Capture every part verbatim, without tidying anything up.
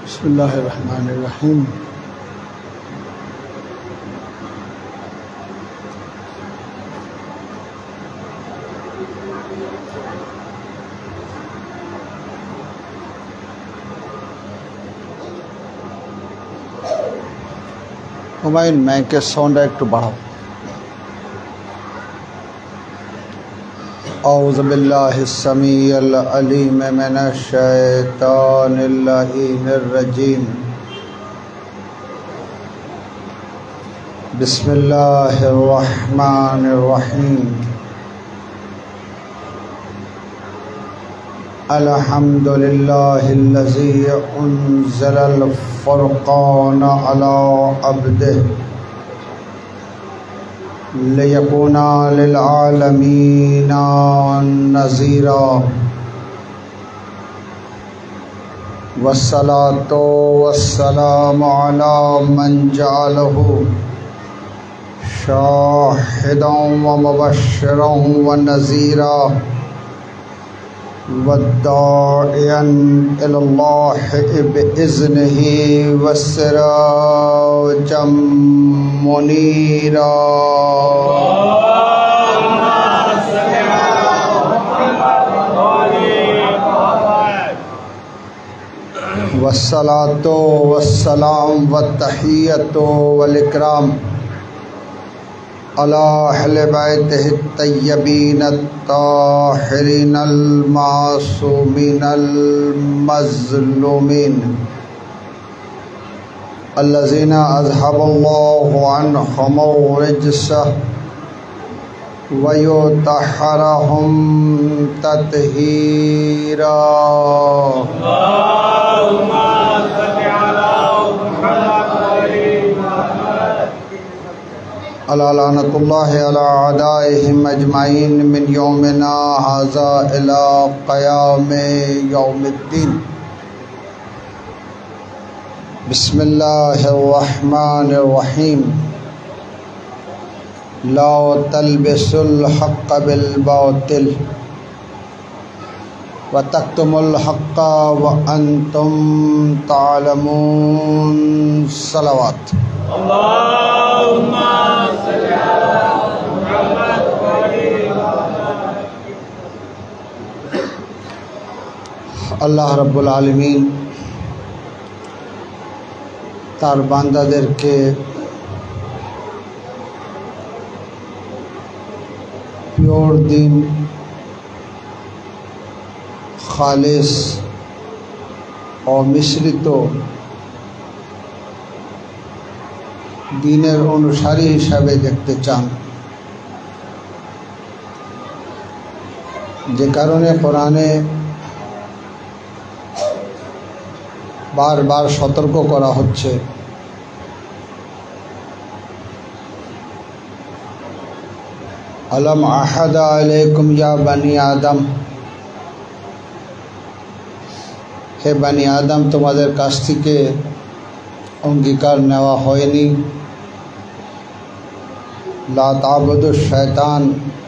बिस्मिल्लाहिर्रहमानिर्रहीम। हुमायूं माइक के साउंड एकटू बढ़ाओ। औज़ु बिल्लाहिस समीइल अलीम मिनश शैतानिर रजीम। बिस्मिल्लाहिर रहमानिर रहीम। अल्हम्दुलिल्लाहिल्लज़ी उन्ज़िलल फ़ुरक़ान अला अब्दिही लियकुना लिलआलमीना नज़ीरा। वस्सलातु वस्सलामु अला मन जअलहु शाहिदन व मुबश्शिरन व नज़ीरा वद्दाइयन इलल्लाहि बिइज़्निही वस्सिराजम मुनीरा। वस्सलातु वस्सलाम वत्तहिय्यतु वल इकराम अला अहले बैतिहि तय्यबीन अत्ताहिरीन अल मासूमीन अल मज़लूमीन अल्लज़ीना अज़हबल्लाहु अन्हुमुर रिज्स व युतहहिरहुम तत्हीरा। अला लानतुल्लाहि अला अदाइहिम अजमाइन मिन यौमिना हाज़ा इला क़यामि यौमिद्दीन। बिस्मिल्लाहिर्रहमानिर्रहीम। ला तल्बिसुल हक़्क़ बिल बातिल व तक्तुमुल हक़्क़ व अंतुम तालमून। सलावत। अल्लाहुम्मा सल्लि अला मुहम्मद व आलि मुहम्मद। अल्लाह रब्बुल आलमीन तार बान्दादेरके प्योर दिन खालिस अमिश्रित दीनेर अनुसारी हिसाबे देखते चान, जे कारणे कुराने बार बार सतर्क करा होच्छे अलम अहदा अलैकुम या बनी आदम, हे बनी आदम तुम्हादेर काछ थेके अंगीकार नेওয়া হয়নি ला ताबुदु शैतान,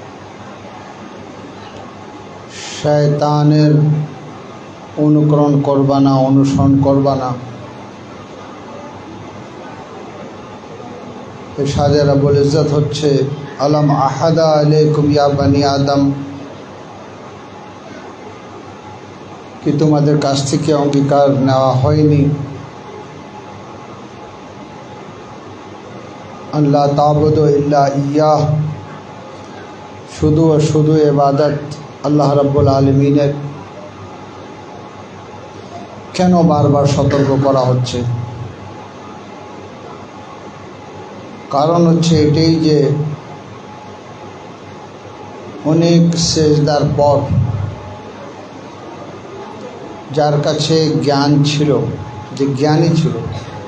शैतानेर अनुकरण करबा ना, अनुसरण करबा ना। इरशादे रब्बुल इज्जत होच्छे अलम अहदा अलैकुम या बनी आदम, कि तुम्हादेर काछ थेके अंगीकार नेওয়া হয়নি अल्लाह ताबुदु इल्ला इय्याह, शुधु और शुधु इबादत अल्लाह रब्बुल आलमीनेर। केन बार बार सतर्क करा होच्छे? कारण होच्छे एटाई जे अनेक सेजदार पर जार काछे ज्ञान छिलो, जे ज्ञानी छिलो,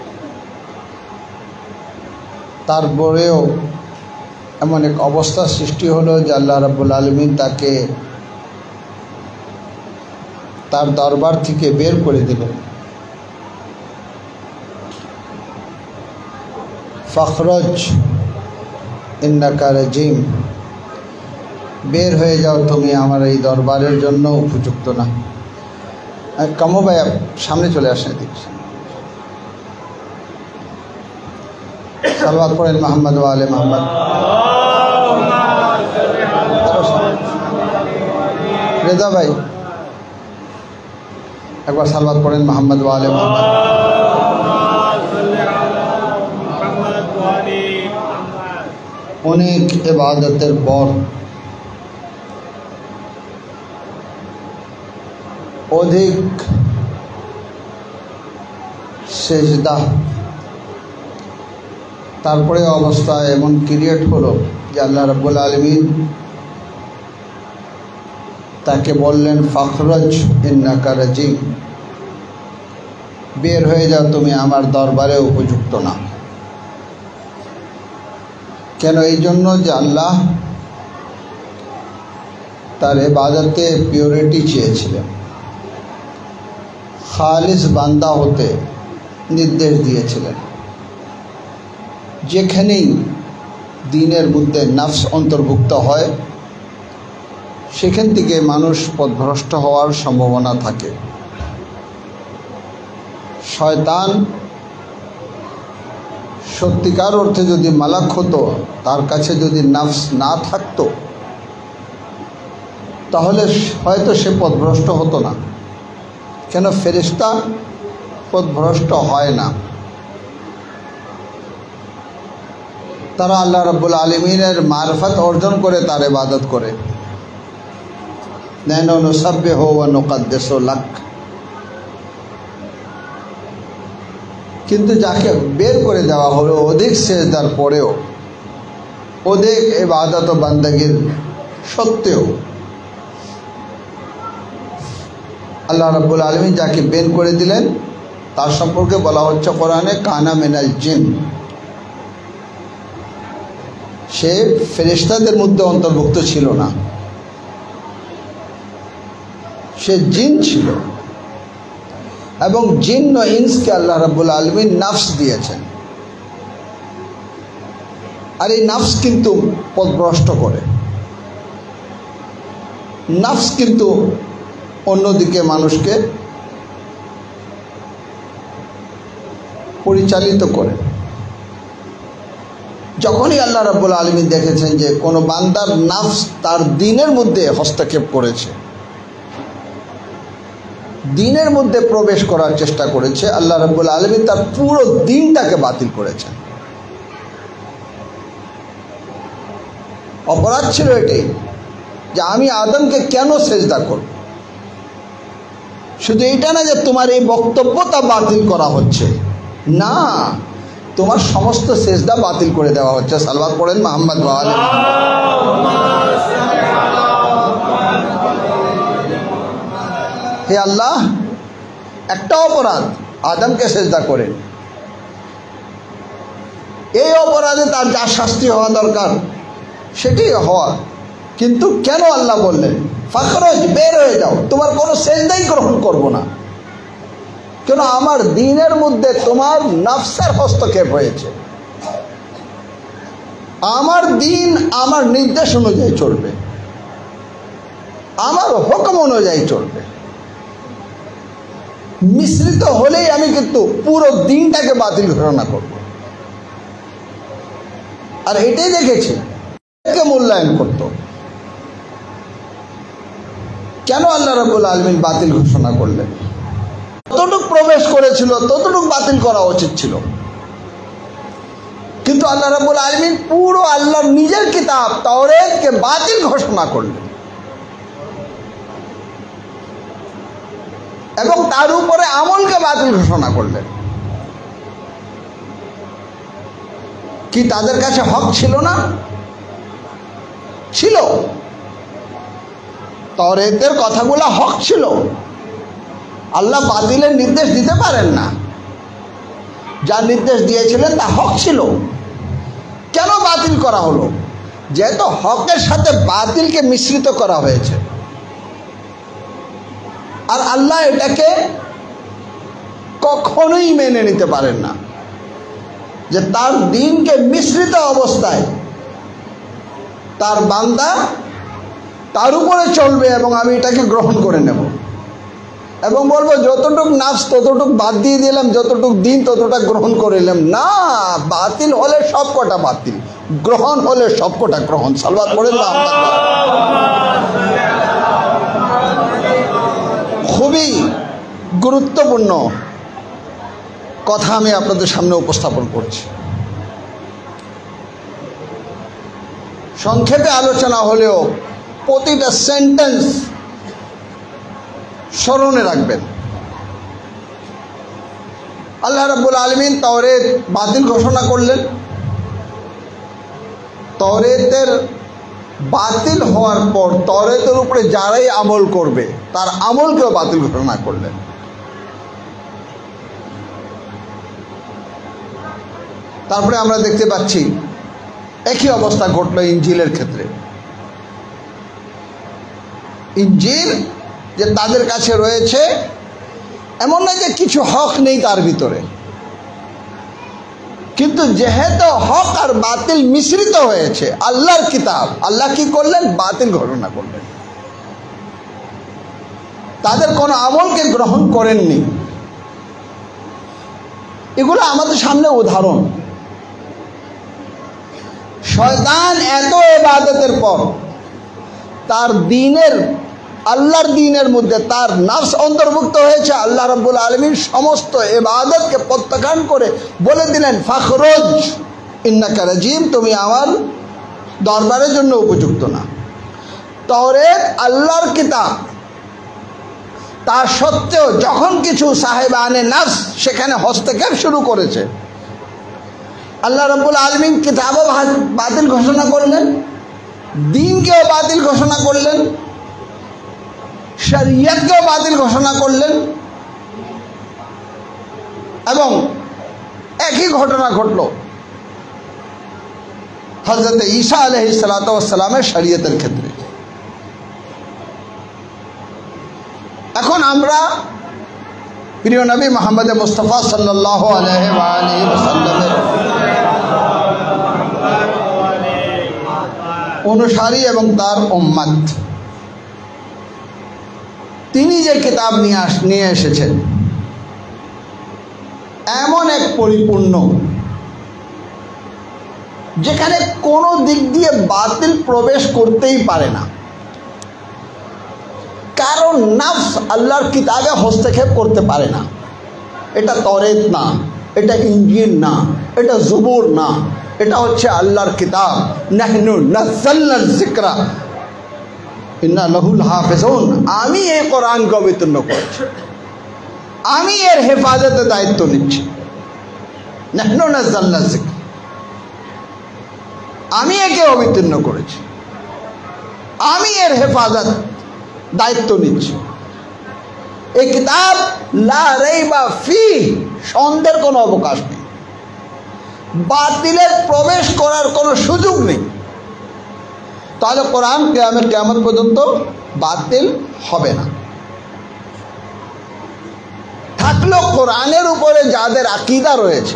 तारपरेও एमन एक अवस्था सृष्टि हलो जे आल्लाह रब्बुल आलमीन ताके तार दरबार थेके बेर करे दिलेन। फखरज इन्नाका रजीम, बेर हয়ে যাও তুমি আমার এই দরবারের জন্য উপযুক্ত না। কামো ভাই সামনে চলে আসেন, এদিকে সালাওয়াত পড়েন মোহাম্মদ ওয়া আলে মোহাম্মদ। রেজা ভাই একবার সালাওয়াত পড়েন মোহাম্মদ ওয়া আলে মোহাম্মদ। অনেক ইবাদতের পর অধিক সেজদা, তারপরে অবস্থা এমন ক্রিয়েট হলো যে আল্লাহ রাব্বুল আলামিন তাকে বললেন ফাখরজ ইন্নাকা রাজিম, বের হয়ে যাও, তুমি আমার দরবারে উপযুক্ত না। কেন? এই জন্য যে আল্লাহ তার ইবাদতে পিউরিটি চেয়েছিলেন, খালিস বান্দা হতে নির্দেশ দিয়েছিলেন। যেখানেই দ্বীনের মধ্যে নফস অন্তর্ভুক্ত হয় সেখান থেকে মানুষ পথভ্রষ্ট হওয়ার সম্ভাবনা থাকে। শয়তান সত্যিকার অর্থে যদি মালাক হতো, তার কাছে যদি নফস না থাকতো, তাহলে হয়তো সে পথভ্রষ্ট হতো না। কেন? ফেরেশতা পথভ্রষ্ট হয় না, তারা আল্লাহ রাব্বুল আলামিনের মারফত অর্জন করে তার ইবাদত করে। নাহনু নুসাব্বিহু ওয়া নুকদ্দিসু লাক। কিন্তু যাকে বের করে দেওয়া হলো অধিক সেজদার পরেও, অধিক ইবাদত ও বান্দাগির সত্ত্বেও, আল্লাহ রাব্বুল আলামিন যাকে বের করে দিলেন তার সম্পর্কে বলা হচ্ছে কোরআনে কানা মিনাল জিন। সে ফেরেশতাদের মধ্যে অন্তর্ভুক্ত ছিল না, সে জিন ছিল। এবং জিন ও ইনসকে আল্লাহ রাব্বুল আলামিন নফস দিয়েছেন, আর এই নফস কিন্তু পথভ্রষ্ট করে। নফস কিন্তু অন্যদিকে মানুষকে পরিচালিত করে। যখনই আল্লাহ রাব্বুল আলামিন দেখেছেন যে কোনো বান্দার নফস তার দ্বীনের মধ্যে হস্তক্ষেপ করেছে, দ্বীনের মধ্যে প্রবেশ করার চেষ্টা করেছে, আল্লাহ রাব্বুল আলামিন তার পুরো দ্বীনটাকে বাতিল করেছেন। অপরাধ ছিল এটাই যে আমি আদমকে কেন সেজদা করব। শুধু এটা না যে তোমার এই বক্তব্যটা বাতিল করা হচ্ছে, না, তোমার সমস্ত সেজদা বাতিল করে দেওয়া হচ্ছে। সালাওয়াত পড়েন মুহাম্মদ ওয়া আলে মুহাম্মদ। হে আল্লাহ, একটা অপরাধ আদমকে সেজদা করেন, এই অপরাধে তার যা শাস্তি হওয়া দরকার সেটি হওয়া, কিন্তু কেন আল্লাহ বললেন ফাখরজ, বের হয়ে যাও, তোমার কোনো সেজদাই গ্রহণ করব না। কেন? আমার দ্বীনের মধ্যে তোমার নফসের হস্তক্ষেপ হয়েছে। আমার দ্বীন আমার নির্দেশ অনুযায়ী চলবে, আমার হুকুম অনুযায়ী চলবে। মিশ্রিত হলেই আমি কিন্তু পুরো দ্বীনটাকে বাতিল ঘোষণা করব। আর এটাই দেখেছি কে মূল্যায়ন করত। কেন আল্লাহ রাব্বুল আলামিন বাতিল ঘোষণা করলেন? যতটুকু প্রবেশ করেছিল ততটুকু বাতিল করা উচিত ছিল, কিন্তু আল্লাহ রাব্বুল আলামিন পুরো আল্লাহর নিজের কিতাব তাওরাতকে বাতিল ঘোষণা করলেন এবং তার উপরে আমলকে বাতিল ঘোষণা করলেন। কি তাদের কাছে হক ছিল না? ছিল। তাওরাতের কথাগুলো হক ছিল, আল্লাহ বাতিলের নির্দেশ দিতে পারেন না। যা নির্দেশ দিয়েছিলেন তা হক ছিল। কেন বাতিল করা হলো? যেহেতু হকের সাথে বাতিলকে মিশ্রিত করা হয়েছে, আর আল্লাহ এটাকে কখনোই মেনে নিতে পারেন না যে তার দ্বীনকে মিশ্রিত অবস্থায় তার বান্দা তার উপরে চলবে এবং আমি এটাকে গ্রহণ করে নেব। এবং বলবো যতটুক নাফস ততটুক বাদ দিয়ে দিলাম, যতটুক দিন ততটা গ্রহণ করিলাম না। বাতিল হলে সব কটা বাতিল, গ্রহণ হলে সব কটা গ্রহণ। সালওয়াত পড়েন না। খুবই গুরুত্বপূর্ণ কথা আমি আপনাদের সামনে উপস্থাপন করছি। সংক্ষেপে আলোচনা হলেও প্রতিটা সেন্টেন্স স্মরণে রাখবেন। আল্লাহ রাব্বুল আলামিন তাওরাত বাতিল ঘোষণা করলেন। তাওরাতের বাতিল হওয়ার পর তাওরাতের উপরে যারাই আমল করবে তার আমলকেও বাতিল ঘোষণা করলেন। তারপরে আমরা দেখতে পাচ্ছি একই অবস্থা ঘটল ইনজিলের ক্ষেত্রে। ইনজিল যে তাদের কাছে রয়েছে, এমন না যে কিছু হক নেই তার ভিতরে, কিন্তু যেহেতু হক আর বাতিল মিশ্রিত হয়েছে, আল্লাহর কিতাব, আল্লাহ কি করলেন? বাতিল ঘোষণা করলেন। তাদের কোনো আমলকে গ্রহণ করেননি। এগুলো আমাদের সামনে উদাহরণ। শয়তান এত ইবাদতের পর তার দ্বীনের, আল্লাহর দ্বীনের মধ্যে তার নফস অন্তর্ভুক্ত হয়েছে। আল্লাহ রাব্বুল আলামিন সমস্ত ইবাদতকে প্রত্যাখ্যান করে বলে দিলেন, ফাখরুজ ইন্নাকা রাজিম, তুমি আমার দরবারের জন্য উপযুক্ত না। তাওরাত আল্লাহর কিতাব, তা সত্ত্বেও যখন কিছু সাহেবানে নফস সেখানে হস্তক্ষেপ শুরু করেছে, আল্লাহ রাব্বুল আলামিন কিতাবও বাতিল ঘোষণা করলেন, দ্বীনকেও বাতিল ঘোষণা করলেন, শরিয়তকেও বাতিল ঘোষণা করলেন। এবং একই ঘটনা ঘটল হযরত ঈসা আলাইহিস সালাতু ওয়াস সালামের শরিয়তের ক্ষেত্রে। এখন আমরা প্রিয় নবী মুহাম্মদ মুস্তাফা সাল্লাল্লাহু আলাইহি ওয়া আলিহি ওয়াসাল্লামের অনুসারী এবং তার উম্মত, তিনি যে কিতাব নিয়ে আস নিয়ে এসেছেন এমন এক পরিপূর্ণ, যেখানে কোনো দিক দিয়ে বাতিল প্রবেশ করতেই পারে না। কারণ নফস আল্লাহর কিতাবে হস্তক্ষেপ করতে পারে না। এটা তাওরাত না, এটা ইনজিল না, এটা জবুর না, এটা হচ্ছে আল্লাহর কিতাব। নাহনু নাযালনাল যিকরা ইন্না লাহুল হাফিজুন, আমি এই কোরআনকে অবতীর্ণ করেছি, আমি এর হেফাজতের দায়িত্ব নিচ্ছি। নাহনু নাযালনাল যিকর, আমি একে অবতীর্ণ করেছি, আমি এর হেফাজত দায়িত্ব নিচ্ছি। এই কিতাব লা রাইবা ফিহ, সন্দেহের কোনো অবকাশ নেই, বাতিলের প্রবেশ করার কোনো সুযোগ নেই। তাহলে কোরআন কিয়ামত কিয়ামত পর্যন্ত বাতিল হবে না। থাকলো কোরআনের উপরে যাদের আকীদা রয়েছে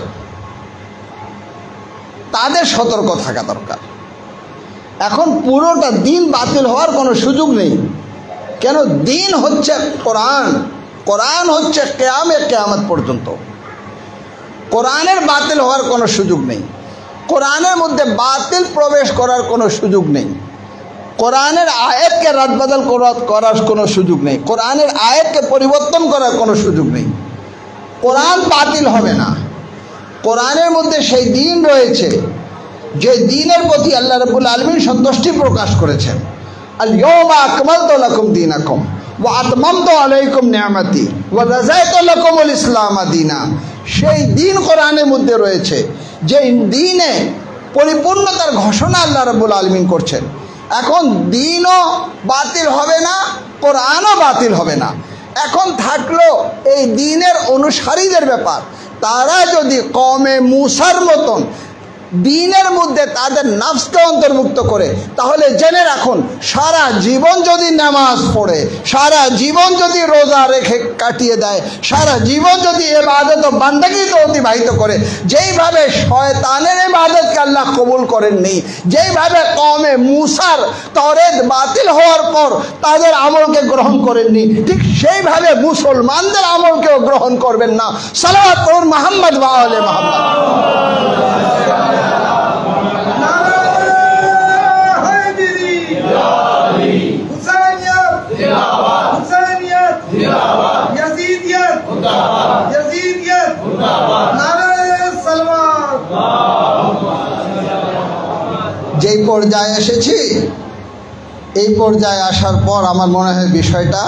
তাদের সতর্ক থাকা দরকার। এখন পুরোটা দিন বাতিল হওয়ার কোনো সুযোগ নেই। কেন? দিন হচ্ছে কোরআন, কোরআন হচ্ছে কিয়ামত কিয়ামত পর্যন্ত। কোরআনের বাতিল হওয়ার কোনো সুযোগ নেই, কোরআনের মধ্যে বাতিল প্রবেশ করার কোনো সুযোগ নেই, কোরআনের আয়াতকে রাদবদল করার কোনো সুযোগ নেই, কোরআনের আয়াতকে পরিবর্তন করার কোনো সুযোগ নেই। কোরআন বাতিল হবে না। কোরআনের মধ্যে সেই দিন রয়েছে যে দিনের প্রতি আল্লাহ রাব্বুল আলামিন সন্তুষ্টি প্রকাশ করেছেন। আল ইয়াওমা আকমালতু লাকুম দীনাকুম ওয়া আতমামতু আলাইকুম নি'মাতি ওয়া রাযাইতু লাকুমুল ইসলাম দীনা। সেই দিন কোরআনের মধ্যে রয়েছে, যে দিনে পরিপূর্ণতার ঘোষণা আল্লাহ রাব্বুল আলামিন করছেন। এখন দিনও বাতিল হবে না, কোরআনও বাতিল হবে না। এখন থাকলো এই দিনের অনুসারীদের ব্যাপার। তারা যদি কওমে মূসার মতন দ্বীনের মধ্যে তাদের নফসকে অন্তর্ভুক্ত করে, তাহলে জেনে রাখুন সারা জীবন যদি নামাজ পড়ে, সারা জীবন যদি রোজা রেখে কাটিয়ে দেয়, সারা জীবন যদি ইবাদত ও বান্দাগিতে অতিবাহিত করে, যেইভাবে শয়তানের ইবাদতকে আল্লাহ কবুল করেননি, যেইভাবে কওমে মূসার তওরাত বাতিল হওয়ার পর তাদের আমলকে গ্রহণ করেননি, ঠিক সেইভাবে মুসলমানদের আমলকেও গ্রহণ করবেন না। সালাওয়াত পড়ুন মুহাম্মদ ওয়া আলে মুহাম্মদ। যেই পর্যায়ে এসেছি, এই পর্যায়ে আসার পর আমার মনে হয় বিষয়টা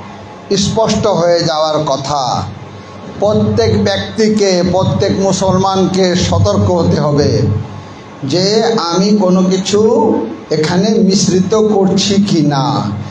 স্পষ্ট হয়ে যাওয়ার কথা। প্রত্যেক ব্যক্তিকে, প্রত্যেক মুসলমানকে সতর্ক হতে হবে যে আমি কোনো কিছু এখানে মিশ্রিত করছি কি না।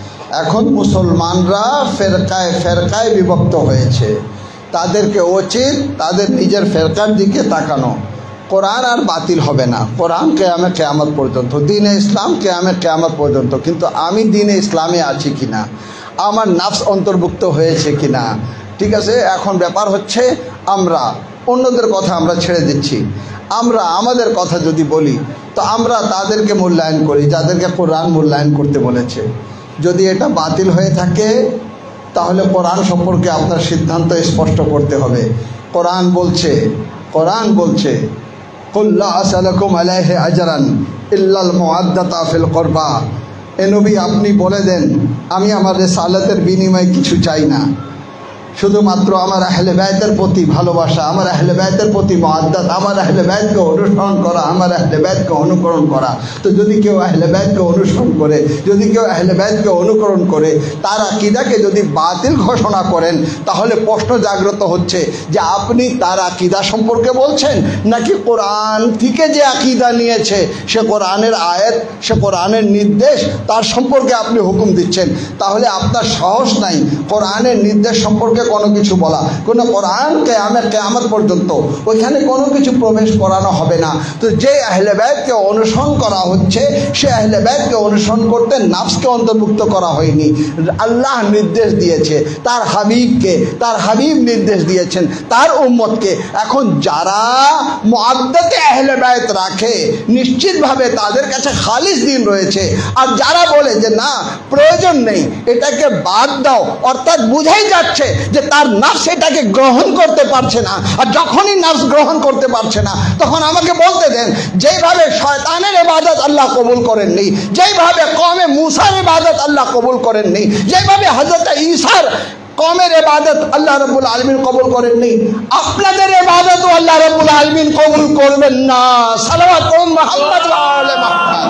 এখন মুসলমানরা ফেরকায় ফেরকায় বিভক্ত হয়েছে, তাদেরকে উচিত তাদের নিজের ফেরকার দিকে তাকানো। কোরআন আর বাতিল হবে না, কোরআন কিয়ামত কিয়ামত পর্যন্ত, দ্বীনে ইসলাম কিয়ামত কিয়ামত পর্যন্ত। কিন্তু আমি দ্বীনে ইসলামে আছি কিনা, আমার নফস অন্তর্ভুক্ত হয়েছে কিনা, ঠিক আছে। এখন ব্যাপার হচ্ছে আমরা অন্যদের কথা আমরা ছেড়ে দিচ্ছি, আমরা আমাদের কথা যদি বলি তো আমরা তাদেরকে মূল্যায়ন করি যাদেরকে কোরআন মূল্যায়ন করতে বলেছে। যদি এটা বাতিল হয়ে থাকে তাহলে কোরআন সম্পর্কে আপনার সিদ্ধান্ত স্পষ্ট করতে হবে। কোরআন বলছে, কোরআন বলছে কুল লা আসআলুকুম আলাইহি আজরান ইল্লাল মুআদ্দাতা ফিল কুরবা। এ নবী আপনি বলে দেন আমি আমার রিসালাতের বিনিময়ে কিছু চাই না, শুধুমাত্র আমার আহলে বাইতের প্রতি ভালোবাসা, আমার আহলে বাইতের প্রতি মুআদ্দাত, আমার আহলে বাইতকে অনুসরণ করা, আমার আহলে বাইতকে অনুকরণ করা। তো যদি কেউ আহলে বাইতকে অনুসরণ করে, যদি কেউ আহলে বাইতকে অনুকরণ করে তার আকীদাকে যদি বাতিল ঘোষণা করেন, তাহলে প্রশ্ন জাগ্রত হচ্ছে যে আপনি তার আকীদা সম্পর্কে বলছেন নাকি কোরআন থেকে যে আকীদা নিয়েছে সে কোরআনের আয়াত, সে কোরআনের নির্দেশ, তার সম্পর্কে আপনি হুকুম দিচ্ছেন। তাহলে আপনার সাহস নাই কোরআনের নির্দেশ সম্পর্কে কোনো কিছু বলা। কোনো কোরআন কিয়ামত কিয়ামত পর্যন্ত ওইখানে কোনো কিছু প্রবেশ করানো হবে না। তো যে আহলে বাইতকে অনুসরণ করা হচ্ছে সে আহলে বাইতকে অনুসরণ করতে নফসকে অন্তর্ভুক্ত করা হয়নি। আল্লাহ নির্দেশ দিয়েছে, তার হাবিবকে, তার হাবিব নির্দেশ দিয়েছেন তার উম্মতকে। এখন যারা মুআদ্দাতে আহলে বাইত রাখে নিশ্চিতভাবে তাদের কাছে খালিস দিন রয়েছে, আর যারা বলে যে না প্রয়োজন নেই এটাকে বাদ দাও, অর্থাৎ বুঝাই যাচ্ছে যে তার নফস এটাকে গ্রহণ করতে পারছে না। আর যখনই নফস গ্রহণ করতে পারছে না তখন আমাকে বলতে দেন যেইভাবে শয়তানের ইবাদত আল্লাহ কবুল করেননি, যেইভাবে কওমে মূসার ইবাদত আল্লাহ কবুল করেননি, যেইভাবে হযরত ঈসার কওমের ইবাদত আল্লাহ রাব্বুল আলামিন কবুল করেননি, আপনাদের ইবাদতও আল্লাহ রাব্বুল আলামিন কবুল করবেন না। সালাওয়াত করুন মুহাম্মদ ওয়া আলে মুহাম্মদ।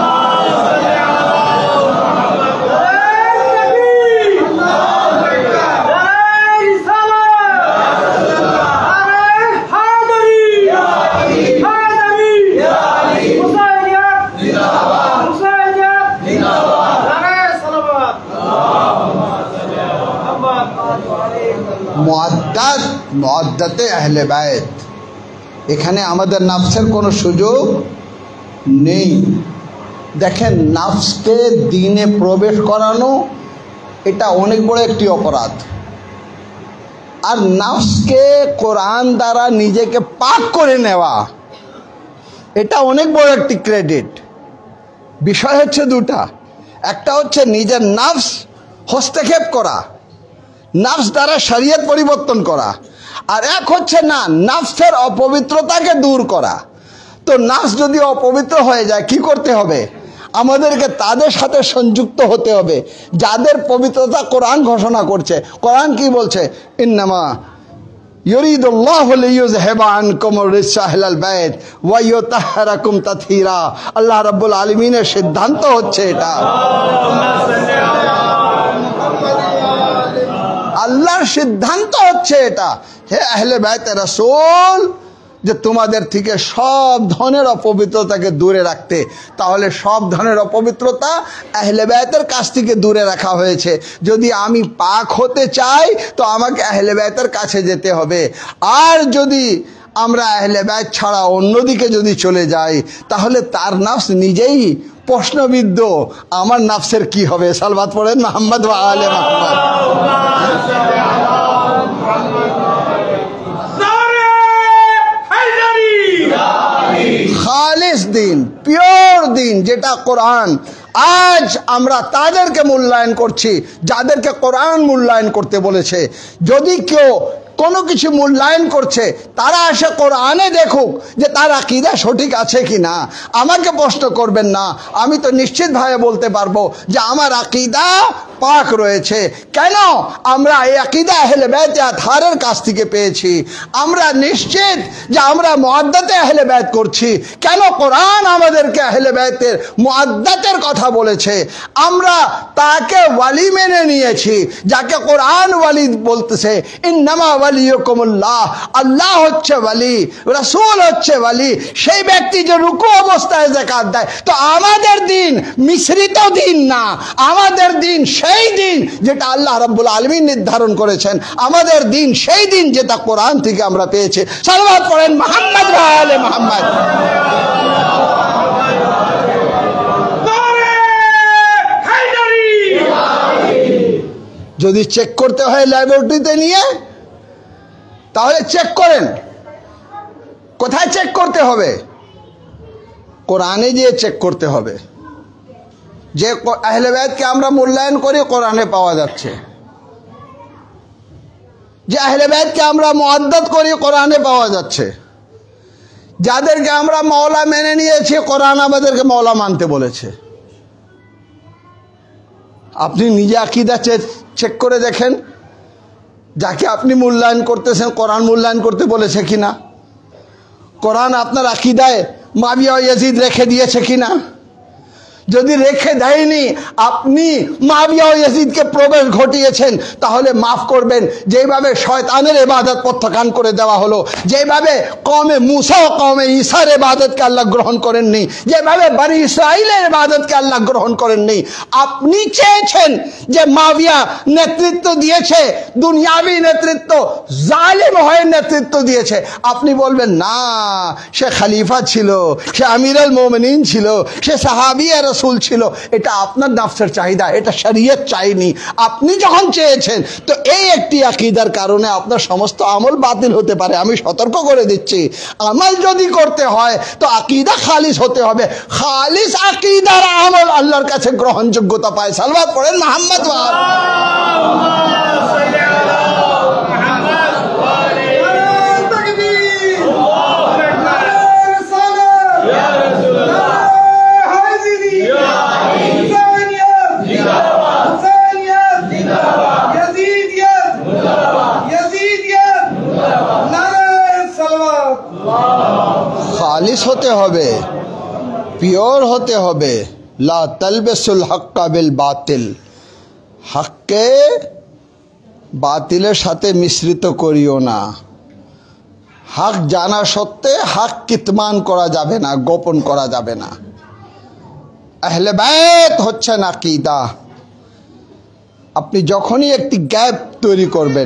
মুআদ্দাত, মুআদ্দাতে আহলে বাইত, এখানে আমাদের নফসের কোনো সুযোগ নেই। দেখেন নফসকে দ্বীনে প্রবেশ করানো এটা অনেক বড় একটি অপরাধ, আর নফসকে কোরআন দ্বারা নিজেকে পাক করে নেওয়া এটা অনেক বড় একটি ক্রেডিট। বিষয় হচ্ছে দুটা, একটা হচ্ছে নিজের নফস হস্তক্ষেপ করা, নফস দ্বারা শরীয়ত পরিবর্তন করা, আর এক হচ্ছে না নফসের অপবিত্রতাকে দূর করা। তো নফস যদি অপবিত্র হয়ে যায় কি করতে হবে? আমাদেরকে তাদের সাথে সংযুক্ত হতে হবে যাদের পবিত্রতা কোরআন ঘোষণা করছে। কোরআন কি বলছে? ইন্নামা ইউরিদুল্লাহু লিইয়ুযহিবা আনকুম আর-রিজসা আহলাল বাইত ওয়া ইউতাহহিরাকুম তাতহীরা। আল্লাহ রাব্বুল আলামিনের সিদ্ধান্ত হচ্ছে এটা, আল্লাহর সিদ্ধান্ত হচ্ছে এটা, হে আহলে বাইত রাসূল, যে তোমাদের থেকে সব ধরনের অপবিত্রতাকে দূরে রাখতে। তাহলে সব ধরনের অপবিত্রতা আহলে বাইতের কাছ থেকে দূরে রাখা হয়েছে। যদি আমি পাক হতে চাই তো আমাকে আহলে বাইতের কাছে যেতে হবে, আর যদি আমরা আহলে বাইত ছাড়া অন্যদিকে যদি চলে যাই তাহলে তার নফস নিজেই প্রশ্নবিদ্ধ, আমার নফসের কি হবে? সালবাত পড়েন মুহাম্মদ ওয়া আলে মুহাম্মদ। খালিস দিন, পিওর দিন, যেটা কোরআন। আজ আমরা তাদেরকে মূল্যায়ন করছি যাদেরকে কোরআন মূল্যায়ন করতে বলেছে। যদি কেউ কোনো কিছু মূল্যায়ন করছে, তারা এসে কোরআনে দেখুক যে তার আকীদা সঠিক আছে কি না। আমাকে প্রশ্ন করবেন না, আমি তো নিশ্চিতভাবে বলতে পারবো যে আমার আকীদা পাক রয়েছে। কেন? আমরা এই আকীদা আহলে বাইত আতহারের কাছ থেকে পেয়েছি। আমরা নিশ্চিত যে আমরা মুআদ্দাতে আহলে বাইত করছি। কেন? কোরআন আমাদেরকে আহলে বাইতের মুআদ্দাতের কথা বলেছে। আমরা তাকে ওয়ালি মেনে নিয়েছি, যাকে কোরআন ওয়ালি বলতেছে। ইন্নামা ওয়ালিয়ুকুমুল্লাহ, আল্লাহ হচ্ছে ওয়ালি, রাসূল হচ্ছে ওয়ালি। সেই ব্যক্তি যে রুকু অবস্থায় যাকাত দেয়। তো আমাদের দিন মিশ্রিত দিন না, আমাদের দিন সেই দিন যেটা আল্লাহ রাব্বুল আলামিন নির্ধারণ করেছেন। আমাদের দিন সেই দিন যেটা কোরআন থেকে আমরা পেয়েছি। সালাওয়াত পড়েন মুহাম্মদ ওয়া আলে মুহাম্মদ। যদি চেক করতে হয় ল্যাবরেটরিতে নিয়ে, তাহলে চেক করেন। কোথায় চেক করতে হবে? কোরআনে গিয়ে চেক করতে হবে। যে আহলে বাইতকে আমরা মূল্যায়ন করি, কোরআনে পাওয়া যাচ্ছে। যে আহলে বাইতকে আমরা মুআদ্দাত করি, কোরআনে পাওয়া যাচ্ছে। যাদেরকে আমরা মাওলা মেনে নিয়েছি, কোরআন আমাদেরকে মাওলা মানতে বলেছে। আপনি নিজে আকীদা চেক করে দেখেন, যাকে আপনি মূল্যায়ন করতেছেন কোরআন মূল্যায়ন করতে বলেছে কিনা। কোরআন আপনার আকীদায় মুআবিয়া ও ইয়াজিদ রেখে দিয়েছে কিনা। যদি রেখে দেয়নি, আপনি মুআবিয়া ও ইয়াজিদকে প্রবেশ ঘটিয়েছেন, তাহলে মাফ করবেন। যেভাবে শয়তানের ইবাদত প্রত্যাখ্যান করে দেওয়া হলো, যেভাবে কওমে মূসা ও কওমে ঈসার ইবাদতকে আল্লাহ গ্রহণ করেননি, যেভাবে বনি ইসরাঈলের ইবাদতকে আল্লাহ গ্রহণ করেননি, আপনি চেয়েছেন যে মুআবিয়া নেতৃত্ব দিয়েছে, দুনিয়াবি নেতৃত্ব, জালিম হয়ে নেতৃত্ব দিয়েছে। আপনি বলবেন না, সে খলিফা ছিল, সে আমিরুল মুমিনিন ছিল, সে সাহাবী রাসূল ছিল। এটা আপনার নফসের চাহিদা, এটা শরীয়ত চাইনি। আপনি যখন চেয়েছেন, তো এই একটি আকীদার কারণে আপনার সমস্ত আমল বাতিল হতে পারে। আমি সতর্ক করে দিচ্ছি, আমল যদি করতে হয় তো আকীদা খালিস হতে হবে। খালিস আকীদার আমল আল্লাহর কাছে গ্রহণযোগ্যতা পায়। সালাওয়াত পড়েন মুহাম্মদ ওয়া খালিস হতে হবে, পিওর হতে হবে। লা তালবিসুল হাক্কা বিল বাতিল, হককে বাতিলের সাথে মিশ্রিত করিও না। হক জানা সত্ত্বে হক কিতমান করা যাবে না, গোপন করা যাবে না। আহলে বাইত হচ্ছেন আকীদা। আপনি যখনই একটি গ্যাপ তৈরি করবেন,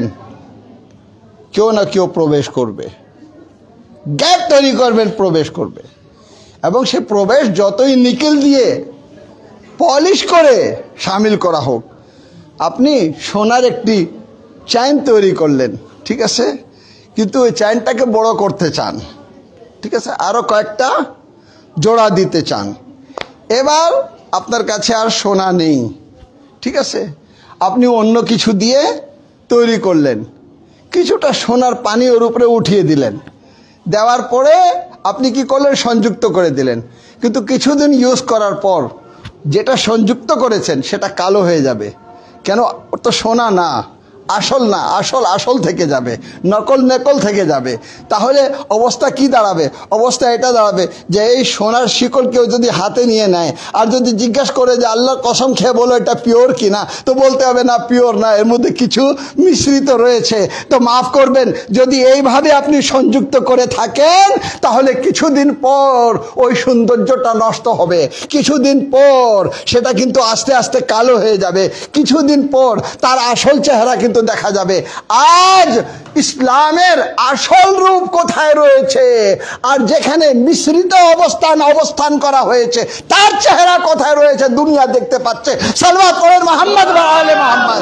কেউ না কেউ প্রবেশ করবে, গ্যাপ তৈরি করবেন, প্রবেশ করবে। এবং সে প্রবেশ যতই নিকেল দিয়ে পলিশ করে শামিল করা হোক। আপনি সোনার একটি চেইন তৈরি করলেন, ঠিক আছে, কিন্তু ওই চেইনটাকে বড় করতে চান, ঠিক আছে, আরও কয়েকটা জোড়া দিতে চান। এবার আপনার কাছে আর সোনা নেই, ঠিক আছে, আপনি অন্য কিছু দিয়ে তৈরি করলেন, কিছুটা সোনার পানি ওর উপরে উঠিয়ে দিলেন, দেওয়ার পরে আপনি কি করলেন? সংযুক্ত করে দিলেন। কিন্তু কিছুদিন ইউজ করার পর যেটা সংযুক্ত করেছেন সেটা কালো হয়ে যাবে। কেন? ওর তো সোনা না, আসল না, আসল আসল থেকে যাবে, নকল নকল থেকে যাবে। তাহলে অবস্থা কি দাঁড়াবে? অবস্থা এটা দাঁড়াবে যে এই সোনার শিকল কেউ যদি হাতে নিয়ে নেয় আর যদি জিজ্ঞাসা করে যে আল্লাহর কসম খেয়ে বলো এটা পিওর কিনা, তো বলতে হবে না, পিওর না, এর মধ্যে কিছু মিশ্রিত রয়েছে। তো মাফ করবেন, যদি এইভাবে আপনি সংযুক্ত করে থাকেন তাহলে কিছুদিন পর ওই সৌন্দর্যটা নষ্ট হবে, কিছুদিন পর সেটা কিন্তু আস্তে আস্তে কালো হয়ে যাবে, কিছুদিন পর তার আসল চেহারা কিন্তু কিন্তু দেখা যাবে আজ ইসলামের আসল রূপ কোথায় রয়েছে, আর যেখানে মিশ্রিত অবস্থান অবস্থান করা হয়েছে তার চেহারা কোথায় রয়েছে দুনিয়া দেখতে পাচ্ছে। সালাওয়াত পড়েন মুহাম্মদ ওয়া আলে মুহাম্মদ।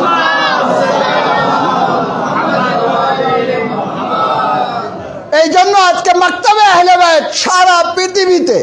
এই জন্য আজকে মাকতাবে আহলে বাইত সারা পৃথিবীতে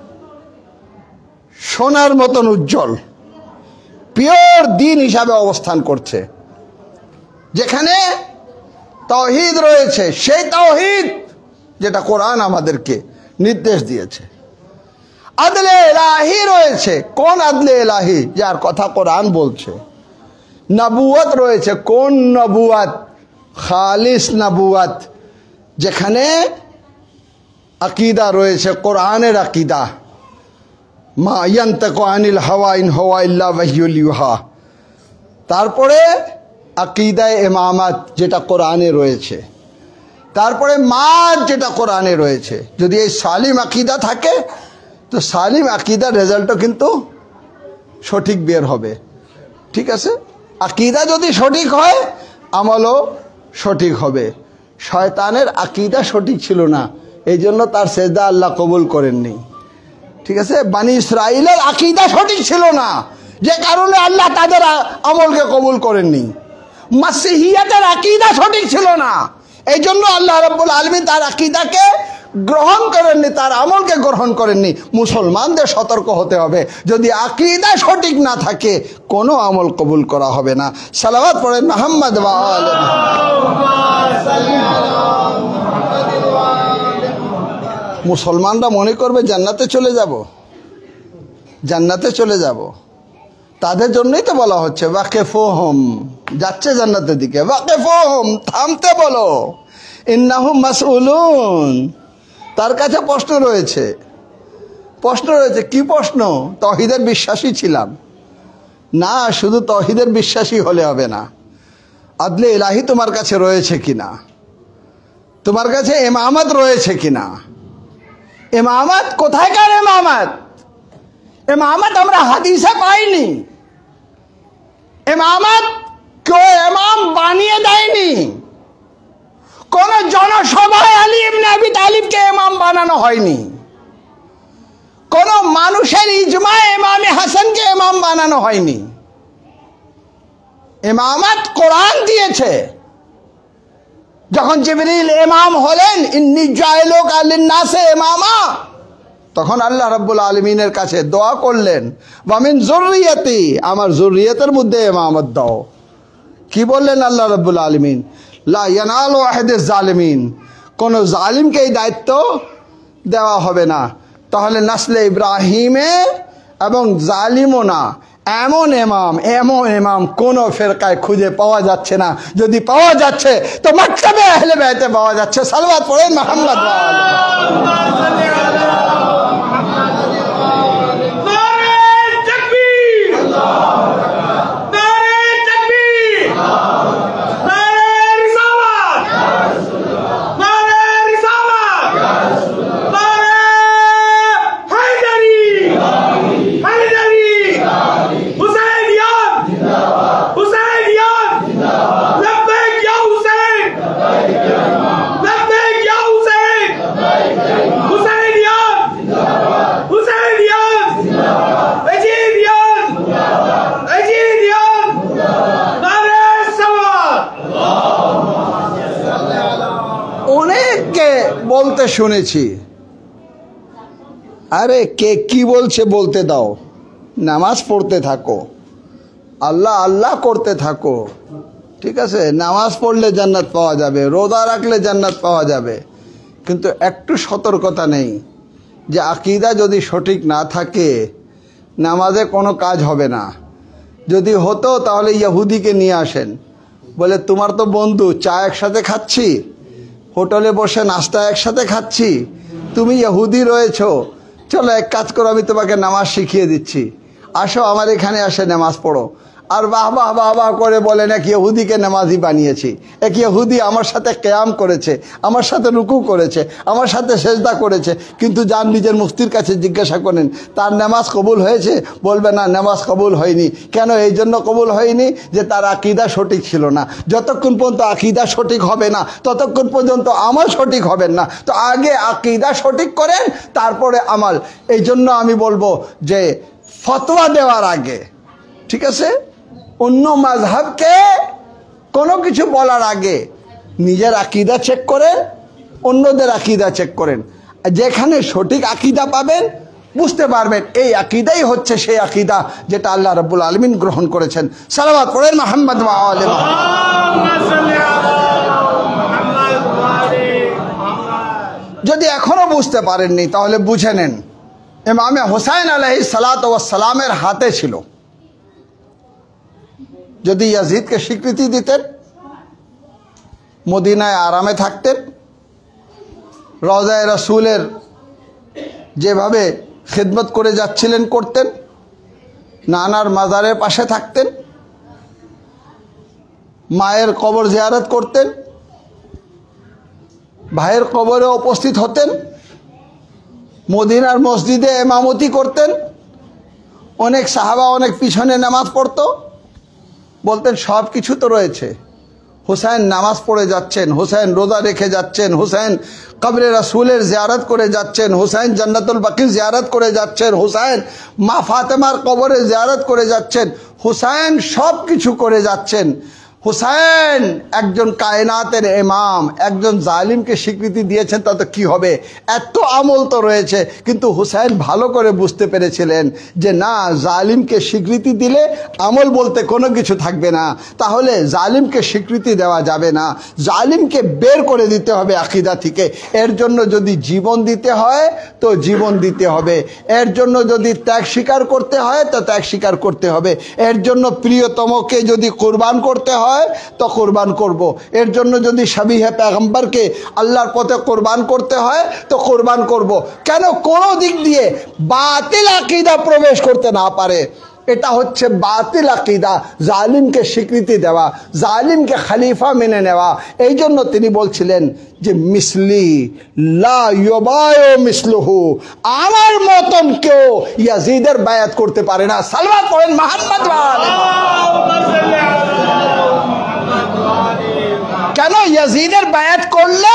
সোনার মতন উজ্জ্বল পিওর দিন হিসাবে অবস্থান করছে। যেখানে তাওহীদ রয়েছে, সেই তাওহীদ যেটা কোরআন আমাদেরকে নির্দেশ দিয়েছে। আদলে ইলাহি রয়েছে, কোন আদলে ইলাহি? যার কথা কোরআন বলছে। নবুয়ত রয়েছে, কোন নবুয়ত? খালিস নবুয়ত, যেখানে আকীদা রয়েছে, কোরআনের আকীদা। মা ইয়ান্তাকু আনিল হাওয়া ইন হুয়া ইল্লা ওয়াহয়ুল ইউহা। তারপরে আকীদায়ে ইমামাত, যেটা কোরআনে রয়েছে। তারপরে মাদ, যেটা কোরআনে রয়েছে। যদি এই সালিম আকীদা থাকে তো সালিম আকীদার রেজাল্টও কিন্তু সঠিক বের হবে। ঠিক আছে, আকীদা যদি সঠিক হয় আমলও সঠিক হবে। শয়তানের আকীদা সঠিক ছিল না, এই জন্য তার সেজদা আল্লাহ কবুল করেননি। ঠিক আছে, বানি ইসরাইলের আকীদা সঠিক ছিল না, যে কারণে আল্লাহ তাদের আমলকে কবুল করেননি। মাসিহিয়াতের আকীদা সঠিক ছিল না, এই জন্য আল্লাহ রাব্বুল আলামিন তার আকীদাকে গ্রহণ করেননি, তার আমলকে গ্রহণ করেননি। মুসলমানদের সতর্ক হতে হবে, যদি আকীদা সঠিক না থাকে কোনো আমল কবুল করা হবে না। সালাওয়াত পড়েন মুহাম্মদ ওয়া আলে মুহাম্মদ। মুসলমানরা মনে করবে জান্নাতে চলে যাব, জান্নাতে চলে যাব। তাদের জন্যই তো বলা হচ্ছে ওয়াকিফুহুম, যাচ্ছে জান্নাতের দিকে। ওয়াকিফুহুম, থামতে বলো। ইন্নাহুম মাসউলুন, তার কাছে প্রশ্ন রয়েছে। প্রশ্ন রয়েছে, কি প্রশ্ন? তাওহীদের বিশ্বাসী ছিলাম না, শুধু তাওহীদের বিশ্বাসী হলে হবে না, আদলে ইলাহি তোমার কাছে রয়েছে কিনা, তোমার কাছে ইমামত রয়েছে কিনা। ইমামত কোথায়কার ইমামত? ইমামত আমরা হাদিসে পাইনি। ইমামত কেউ ইমাম বানিয়ে দেয়নি। কোন জনসভায় আলী ইবনে আবি তালিবকে ইমাম বানানো হয়নি। কোন মানুষের ইজমায়ে ইমামে হাসানকে ইমাম বানানো হয়নি। ইমামত কোরআন দিয়েছে। যখন জিবরিল ইমাম হলেন, ইন্নী জাইলুকা লিন-নাসি ইমামা, তখন আল্লাহ রাব্বুল আলামিনের কাছে দোয়া করলেন, ওয়া মিন যুররিয়াতি, আমার যুররিয়াতের মধ্যে ইমামত দাও। কি বললেন আল্লাহ রাব্বুল আলামিন? লা ইয়ানালু আহাদিজ জালিমিন, কোন জালিমকে এই দায়িত্ব দেওয়া হবে না। তাহলে নাসলে ইব্রাহিমে এবং জালিমও না, এমন ইমাম, এমন ইমাম কোন ফেরকায় খুঁজে পাওয়া যাচ্ছে না। যদি পাওয়া যাচ্ছে তো মাকতাবে আহলে বাইতে পাওয়া যাচ্ছে। সালাওয়াত পড়েন মুহাম্মদ ওয়া আলে বলতে শুনেছি, আরে কে কি বলছে বলতে দাও, নামাজ পড়তে থাকো, আল্লাহ আল্লাহ করতে থাকো। ঠিক আছে, নামাজ পড়লে জান্নাত পাওয়া যাবে, রোজা রাখলে জান্নাত পাওয়া যাবে, কিন্তু একটু সতর্কতা নেই যে আকীদা যদি সঠিক না থাকে নামাজে কোনো কাজ হবে না। যদি হতো তাহলে ইহুদিকে নিয়ে আসেন, বলে তোমার তো বন্ধু, চা একসাথে খাচ্ছি, হোটেলে বসে নাস্তা একসাথে খাচ্ছি, তুমি ইহুদি রয়েছো, চলো এক কাজ করো, আমি তোমাকে নামাজ শিখিয়ে দিচ্ছি, আসো আমার এখানে আসে নামাজ পড়ো। আর বাহ বাহ বাহ বাহ করে বলেন এক ইহুদিকে নামাজি বানিয়েছি, এক ইহুদি আমার সাথে কিয়াম করেছে, আমার সাথে রুকু করেছে, আমার সাথে সেজদা করেছে। কিন্তু যান নিজের মুফতির কাছে জিজ্ঞাসা করেন তার নামাজ কবুল হয়েছে, বলবে না নামাজ কবুল হয়নি। কেন? এই জন্য কবুল হয়নি যে তার আকীদা সঠিক ছিল না। যতক্ষণ পর্যন্ত আকীদা সঠিক হবে না ততক্ষণ পর্যন্ত আমল সঠিক হবেন না। তো আগে আকীদা সঠিক করেন, তারপরে আমল। এই জন্য আমি বলবো যে ফতোয়া দেওয়ার আগে, ঠিক আছে, অন্য মাযহাবকে কোনো কিছু বলার আগে নিজের আকীদা চেক করেন, অন্যদের আকীদা চেক করেন। যেখানে সঠিক আকীদা পাবেন বুঝতে পারবেন এই আকীদাই হচ্ছে সেই আকীদা যেটা আল্লাহ রাব্বুল আলামিন গ্রহণ করেছেন। সালাওয়াত পড়েন মুহাম্মদ ওয়া আলি মুহাম্মদ। যদি এখনো বুঝতে পারেননি তাহলে বুঝে নেন, ইমামে হুসাইন আলাইহিস সালাতু ওয়াস সালামের হাতে ছিল। যদি ইয়াজিদকে স্বীকৃতি দিতেন, মদিনায় আরামে থাকতেন, রওজায়ে রাসূলের যেভাবে খিদমত করে যাচ্ছিলেন করতেন, নানার মাজারের পাশে থাকতেন, মায়ের কবর জিয়ারত করতেন, ভাইয়ের কবরে উপস্থিত হতেন, মদিনার মসজিদে ইমামতি করতেন, অনেক সাহাবা অনেক পিছনে নামাজ পড়তো, বলতেন সব কিছু তো রয়েছে, হুসাইন নামাজ পড়ে যাচ্ছেন, হুসাইন রোজা রেখে যাচ্ছেন, হুসাইন কবরে রাসূলের জিয়ারত করে যাচ্ছেন, হুসাইন জান্নাতুল বাকির জিয়ারত করে যাচ্ছেন, হুসাইন মা ফাতেমার কবরে জিয়ারত করে যাচ্ছেন, হুসাইন সব কিছু করে যাচ্ছেন। হুসাইন একজন কায়নাতের ইমাম, একজন জালিমকে স্বীকৃতি দিয়েছেন, তাতে কি হবে? এত আমল তো রয়েছে। কিন্তু হুসাইন ভালো করে বুঝতে পেরেছিলেন যে না, জালিমকে স্বীকৃতি দিলে আমল বলতে কোনো কিছু থাকবে না, তাহলে জালিমকে স্বীকৃতি দেওয়া যাবে না, জালিমকে বের করে দিতে হবে আকীদা থেকে। এর জন্য যদি জীবন দিতে হয় তো জীবন দিতে হবে, এর জন্য যদি ত্যাগ স্বীকার করতে হয় তো ত্যাগ স্বীকার করতে হবে, এর জন্য প্রিয়তমকে যদি কোরবান করতে হয় তো কোরবান করব, এর জন্য যদি সাবিহে পেগম্বরকে আল্লাহর পথে কোরবান করতে হয় তো কোরবান করব। কেন? কোনো দিক দিয়ে বাতিল আকীদা প্রবেশ করতে না পারে। এটা হচ্ছে বাতিল আকীদা, জালিমকে স্বীকৃতি দেওয়া, জালিমকে খলিফা মেনে নেওয়া। এই জন্য তিনি বলছিলেন যে মিসলি লা ইউবায়ু মিসলুহু, আমার মতন কেউ ইয়াজিদের বায়াত করতে পারে না। সালাওয়াত পড়েন মুহাম্মদ ওয়া আলি মুহাম্মদ। কেন? ইয়াজিদের বায়াত করলে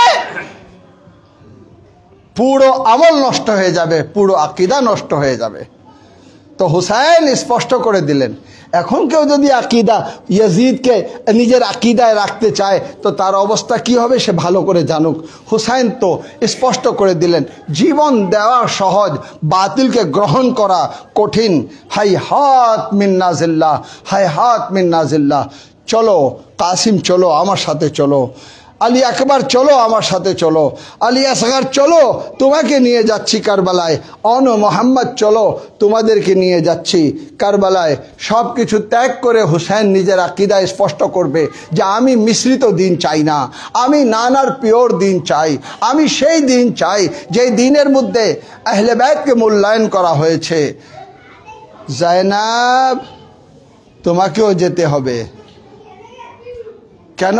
পুরো আমল নষ্ট হয়ে যাবে, পুরো আকীদা নষ্ট হয়ে যাবে। তো হুসাইন স্পষ্ট করে দিলেন। এখন কেউ যদি আকীদা ইয়াজিদকে নিজের আকীদায় রাখতে চায় তো তার অবস্থা কি হবে সে ভালো করে জানুক। হুসাইন তো স্পষ্ট করে দিলেন, জীবন দেওয়া সহজ, বাতিলকে গ্রহণ করা কঠিন। হাই হাত মিন নাজিল্লাহ, হাই হাত মিন নাজিল্লাহ। চলো কাসিম, চলো আমার সাথে চলো, আলী আকবর চলো আমার সাথে চলো, আলী আসগার চলো তোমাকে নিয়ে যাচ্ছি কারবালায়, অন মোহাম্মদ চলো তোমাদেরকে নিয়ে যাচ্ছি কারবালায়। সব কিছু ত্যাগ করে হুসাইন নিজের আকীদা স্পষ্ট করবে যে আমি মিশ্রিত দিন চাই না, আমি নানার পিওর দিন চাই, আমি সেই দিন চাই যেই দিনের মধ্যে আহলে বাইতকে মূল্যায়ন করা হয়েছে। জায়নাব তোমাকেও যেতে হবে। কেন?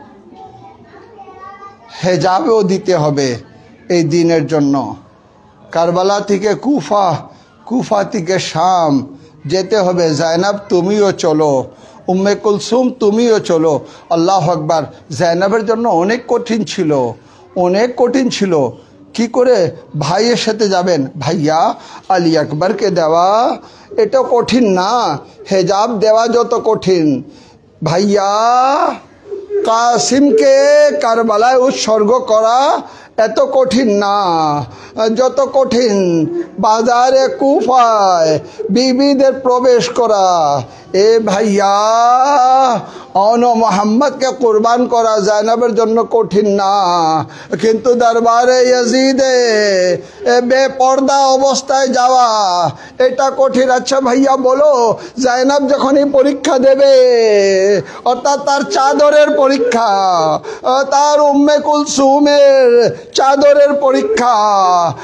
হেজাবেও দিতে হবে এই দিনের জন্য। কারবালা থেকে কুফা, কুফা থেকে শাম যেতে হবে। জায়নাব তুমিও চলো, উম্মে কুলসুম তুমিও চলো। আল্লাহু আকবার। জায়নাবের জন্য অনেক কঠিন ছিল, অনেক কঠিন ছিল। কি করে ভাইয়ের সাথে যাবেন? ভাইয়া আলী আকবরকে দেওয়া এটা কঠিন না, হেজাব দেওয়া যত কঠিন, ভাইয়া কাসিমকে কারবালায় উৎসর্গ করা এত কঠিন না, যত কঠিন বাজারে কুফায় বিবিদের প্রবেশ করা। এ ভাইয়া অন মোহাম্মদকে কোরবান করা জায়নাবের জন্য কঠিন না, কিন্তু দরবারে ইয়াজিদে বেপর্দা অবস্থায় যাওয়া এটা কঠিন। আচ্ছা ভাইয়া বলো, জায়নাব যখনই পরীক্ষা দেবে, অর্থাৎ তার চাদরের পরীক্ষা, তার উম্মে কুলসুমের চাদরের পরীক্ষা,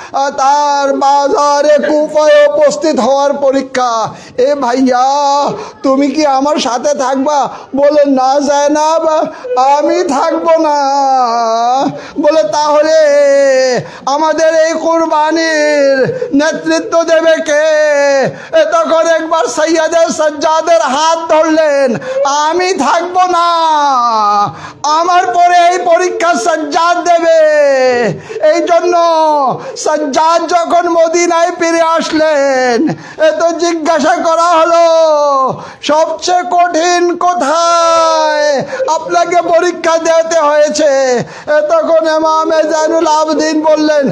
তার বাজারে কুফায় উপস্থিত হওয়ার পরীক্ষা, এ ভাইয়া তুমি কি আমার সাথে থাকবা? বলে না যায়নাব, আমি থাকবো না। বলে তাহলে আমাদের এই কুরবানির নেতৃত্ব দেবে কে? তখন একবার সৈয়দে সাজ্জাদের হাত ধরলেন, আমি থাকবো না, আমার পরে এই পরীক্ষা সাজ্জাদ দেবে। এই জন্য সাজ্জাদ যখন মদিনায় ফিরে আসলেন, এত জিজ্ঞাসা করা হলো সবচেয়ে কঠিন কোথায় আপনাকে পরীক্ষা দিতে হয়েছে? তখন ইমামে জাইনুল আবেদিন বললেন,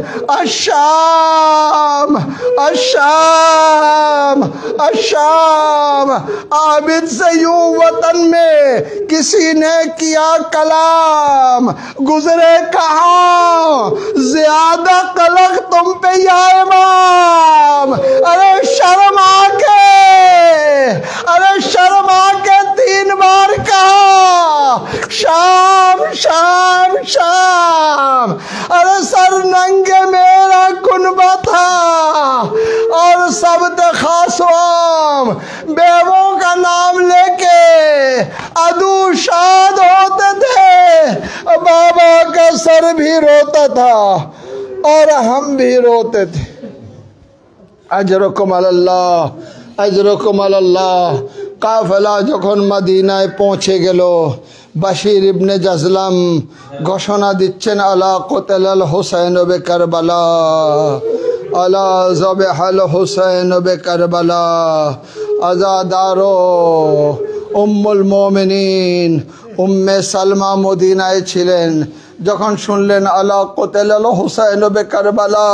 আশ-শাম আশ-শাম আশ-শাम। आबिद से यूं वतन में किसी ने किया कलाम, गुजरे कहाँ ज्यादा कलक तुम पे या इमाम। अरे शर्म आके, अरे शर्म आके तीन बार कहा शाम शाम शाम। अरे सर नंगे मेरा कुनबा था और सब खासवाम, बेवों का नाम लेके अदू शाद होते थे, बाबा का सर भी रोता था और हम भी रोते थे। अजरकुम अल्लाह, अजरकुम अल्लाह। কাফেলা যখন মদিনায় পৌঁছে গেল, বাশির ইবনে জাজলাম ঘোষণা দিচ্ছেন, আলা কুতলাল হুসাইন বে কারবালা, আলা যাবহাল হুসাইন বে কারবালা। আজাদারো উম্মুল মুমিনিন উম্মে সালমা মদিনায় ছিলেন, যখন শুনলেন আলা কুতলাল হুসাইন বে কারবালা,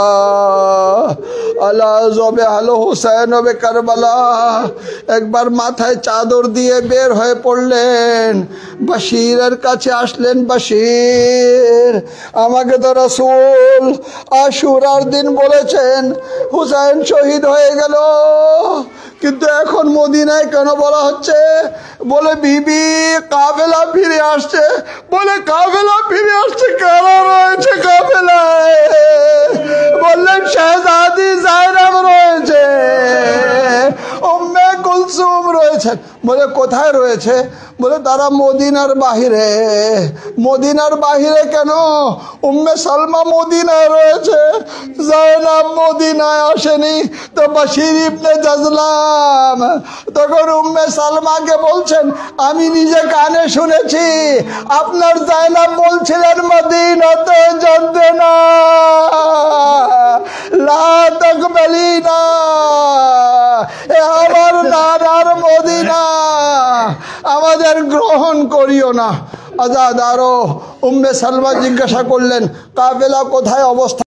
আলা যাবহাল হুসাইন বে কারবালা, একবার মাথায় চাদর দিয়ে বের হয়ে পড়লেন, বাশিরের কাছে আসলেন। বাশির, আমাকে তো রাসূল আশুরার দিন বলেছেন হুসাইন শহীদ হয়ে গেল, কিন্তু এখন মদিনায় কেন বলা হচ্ছে? বলে বিবি কাফেলা ফিরে আসছে। বলে কাফেলা ফিরে আসছে, কারা রয়েছে কাফেলায়? বললেন শাহজাদি জায়নাব রয়েছে, উম্মে কুলসুম রয়েছেন। বলে কোথায় রয়েছে? বলে তারা মদিনার বাহিরে। মদিনার বাহিরে কেন? উম্মে সালমা মদিনায় রয়েছে, জায়নাব মদিনায় আসেনি। তো বাশির ইবনে জাজলাম তখন উম্মে সালমাকে বলছেন, আমি নিজে কানে শুনেছি আপনার জায়নাব বলছিলেন মদিনাতে যেতে না, লা তাকবালিনা, এ আমার নানার মদিনা, আমাদের গ্রহণ করিও না। আজাদারো উম্মে সালমা জিজ্ঞাসা করলেন, কাফেলা কোথায় অবস্থা?